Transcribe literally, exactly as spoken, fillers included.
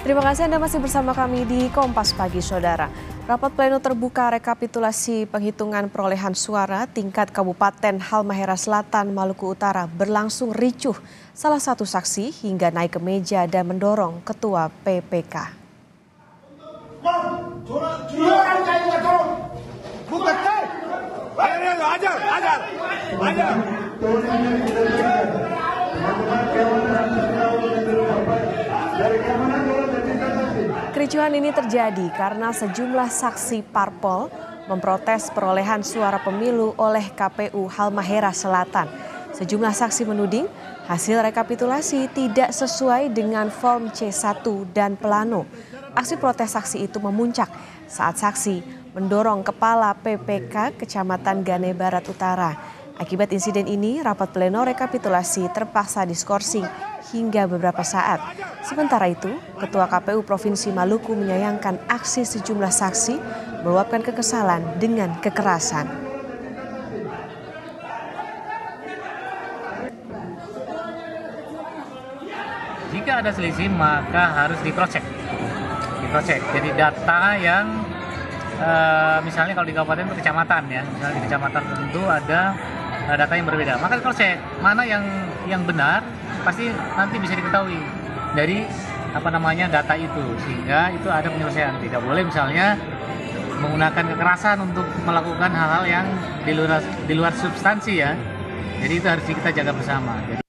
Terima kasih Anda masih bersama kami di Kompas Pagi, Saudara. Rapat pleno terbuka rekapitulasi penghitungan perolehan suara tingkat Kabupaten Halmahera Selatan, Maluku Utara berlangsung ricuh. Salah satu saksi hingga naik ke meja dan mendorong Ketua P P K. Kericuhan ini terjadi karena sejumlah saksi parpol memprotes perolehan suara pemilu oleh K P U Halmahera Selatan. Sejumlah saksi menuding hasil rekapitulasi tidak sesuai dengan form C satu dan plano. Aksi protes saksi itu memuncak saat saksi mendorong Kepala P P K Kecamatan Gane Barat Utara. Akibat insiden ini, rapat pleno rekapitulasi terpaksa diskorsing hingga beberapa saat. Sementara itu, Ketua K P U Provinsi Maluku menyayangkan aksi sejumlah saksi meluapkan kekesalan dengan kekerasan. Jika ada selisih maka harus di-cross-check. Di-cross-check. Jadi data yang uh, misalnya kalau di kabupaten itu kecamatan ya, misalnya di kecamatan tertentu ada uh, data yang berbeda. Maka di-cross-check mana yang yang benar pasti nanti bisa diketahui dari apa namanya data itu, sehingga itu ada penyelesaian. Tidak boleh misalnya menggunakan kekerasan untuk melakukan hal-hal yang di luar di luar substansi ya. Jadi itu harus kita jaga bersama. Jadi